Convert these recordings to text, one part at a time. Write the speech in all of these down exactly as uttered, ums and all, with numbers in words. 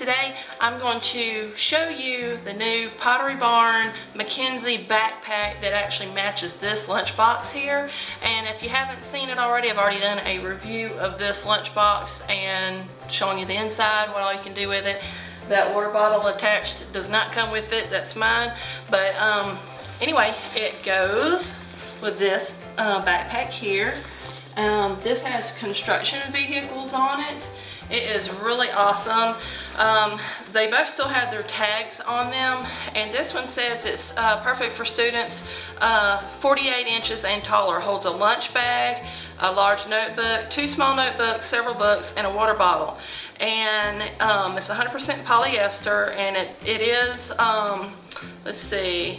today I'm going to show you the new Pottery Barn Mackenzie backpack that actually matches this lunchbox here. And if you haven't seen it already, I've already done a review of this lunchbox and showing you the inside, what all you can do with it. That water bottle attached does not come with it, that's mine. But um, anyway, it goes with this uh, backpack here. Um, this has construction vehicles on it. It is really awesome. Um, they both still have their tags on them, and this one says it's uh, perfect for students uh, forty-eight inches and taller. Holds a lunch bag, a large notebook, two small notebooks, several books, and a water bottle. And um, it's one hundred percent polyester, and it, it is, um, let's see,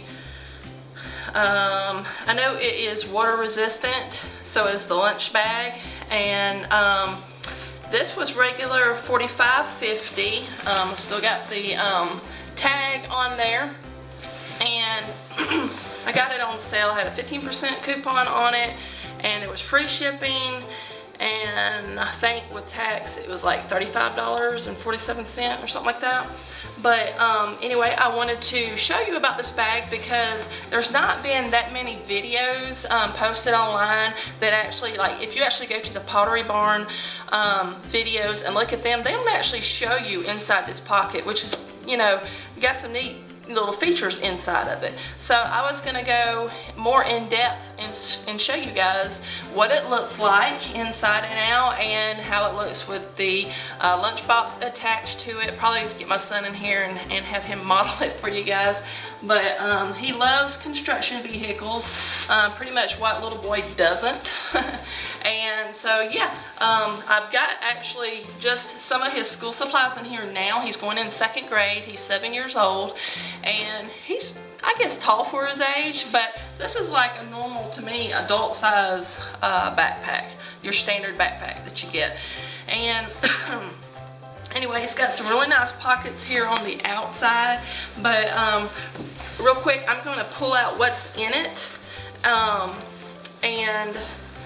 um, I know it is water resistant, so is the lunch bag. And um, this was regular forty-five fifty. Um, still got the um, tag on there, and I got it on sale. Had a fifteen percent coupon on it, and it was free shipping. And I think with tax it was like thirty-five dollars and forty-seven cents or something like that. But um, anyway, I wanted to show you about this bag because there's not been that many videos um, posted online that actually, like, if you actually go to the Pottery Barn um, videos and look at them, they don't actually show you inside this pocket, which is, you know, got some neat little features inside of it. So I was going to go more in depth and, and show you guys what it looks like inside and out, and how it looks with the uh, lunchbox attached to it. Probably get my son in here and, and have him model it for you guys. But um, he loves construction vehicles. Uh, pretty much what little boy doesn't. And so yeah, um, I've got actually just some of his school supplies in here now. He's going in second grade. He's seven years old, and he's, I guess, tall for his age, but this is like a normal, to me, adult size uh, backpack, your standard backpack that you get. And anyway, it's got some really nice pockets here on the outside. But um, real quick, I'm going to pull out what's in it um, and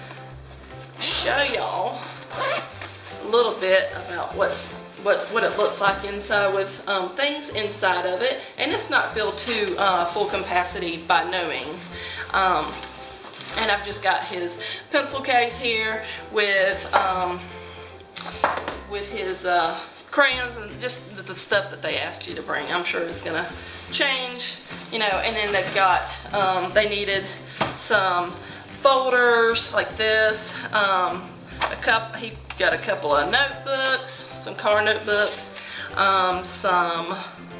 show y'all a little bit about what's what what it looks like inside, with um, things inside of it. And it's not filled to uh, full capacity by no means. Um, and I've just got his pencil case here with um, with his uh, crayons and just the, the stuff that they asked you to bring. I'm sure it's gonna change, you know. And then they've got um, they needed some folders like this. Um, a cup. He got a couple of notebooks, some car notebooks, um, some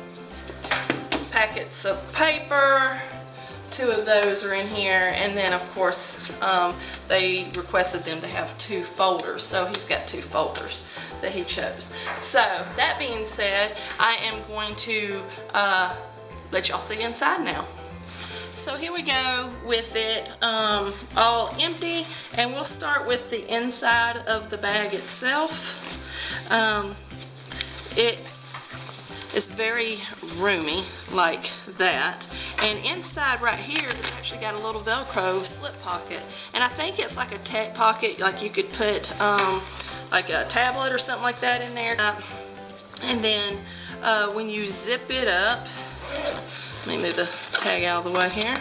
packets of paper. Two of those are in here, and then of course um, they requested them to have two folders, so he's got two folders that he chose. So that being said, I am going to uh, let y'all see inside now. So here we go with it um, all empty, and we'll start with the inside of the bag itself. Um, it is very roomy like that, and inside right here it's actually got a little Velcro slip pocket, and I think it's like a tech pocket, like you could put um, like a tablet or something like that in there. And then uh, when you zip it up, let me move the tag out of the way here.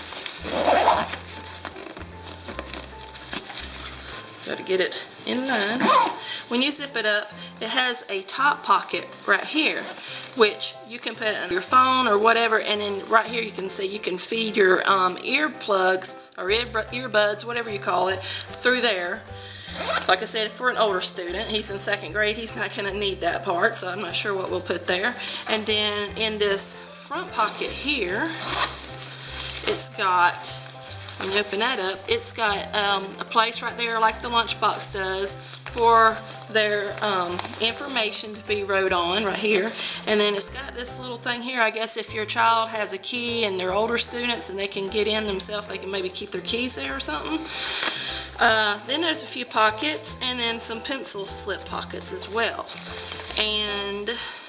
Got to get it in line. When you zip it up, it has a top pocket right here, which you can put in your phone or whatever, and then right here you can see you can feed your um, earplugs or ear earbuds, whatever you call it, through there. Like I said, for an older student, he's in second grade, he's not going to need that part, so I'm not sure what we'll put there. And then in this front pocket here, it's got, when you open that up, it's got um, a place right there like the lunchbox does for their um, information to be wrote on right here. And then it's got this little thing here. I guess if your child has a key and they're older students and they can get in themselves, they can maybe keep their keys there or something. Uh, then there's a few pockets, and then some pencil slip pockets as well. And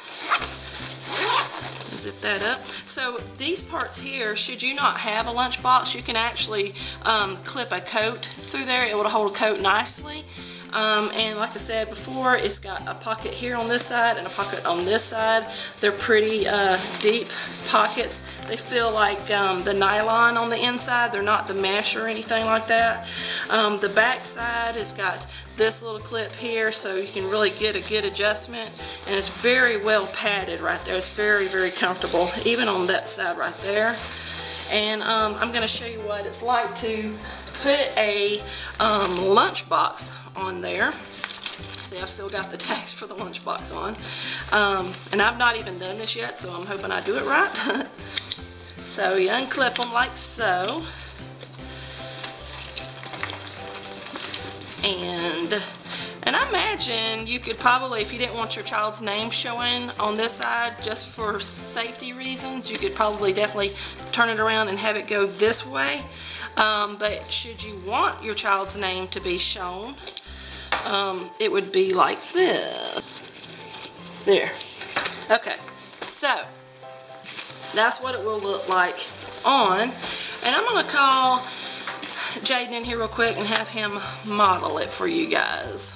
zip that up. So these parts here, should you not have a lunchbox, you can actually um, clip a coat through there. It will hold a coat nicely. Um, and like I said before, it's got a pocket here on this side and a pocket on this side. They're pretty uh, deep pockets. They feel like um, the nylon on the inside. They're not the mesh or anything like that. Um, the back side has got this little clip here, so you can really get a good adjustment, and it's very well padded right there. It's very, very comfortable, even on that side right there. And um, I'm going to show you what it's like to put a um, lunchbox on there. See, I've still got the tags for the lunchbox on. Um, and I've not even done this yet, so I'm hoping I do it right. So you unclip them like so. And and I imagine you could probably, if you didn't want your child's name showing on this side just for safety reasons, you could probably definitely turn it around and have it go this way. Um, but should you want your child's name to be shown, um, it would be like this. There. Okay. So that's what it will look like on. And I'm going to call Jaden in here real quick and have him model it for you guys.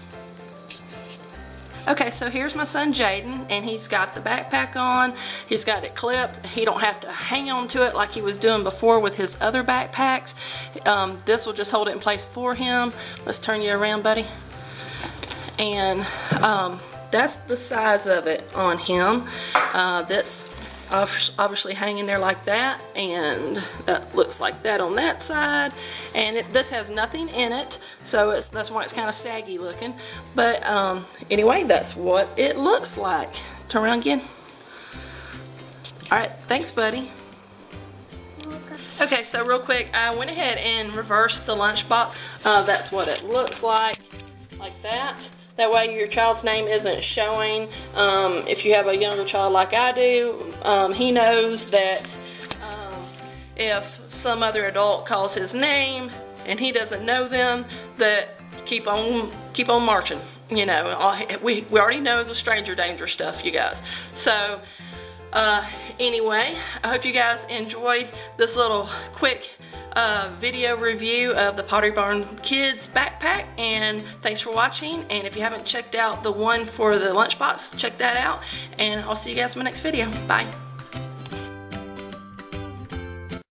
Okay, so here's my son Jaden, and he's got the backpack on. He's got it clipped. He don't have to hang on to it like he was doing before with his other backpacks. Um, this will just hold it in place for him. Let's turn you around, buddy. And um, that's the size of it on him. Uh, that's obviously hanging there like that, and that looks like that on that side. And it, this has nothing in it, so it's, that's why it's kind of saggy looking. But um, anyway, that's what it looks like. Turn around again. Alright, thanks buddy. Okay, so real quick, I went ahead and reversed the lunchbox. Uh, that's what it looks like, like that. That way your child's name isn't showing. Um, if you have a younger child like I do, um, he knows that um, if some other adult calls his name and he doesn't know them, that keep on keep on marching. You know, we, we already know the stranger danger stuff, you guys. So uh, anyway, I hope you guys enjoyed this little quick Uh, video review of the Pottery Barn Kids backpack, and thanks for watching. And if you haven't checked out the one for the lunchbox, check that out, and I'll see you guys in my next video. Bye.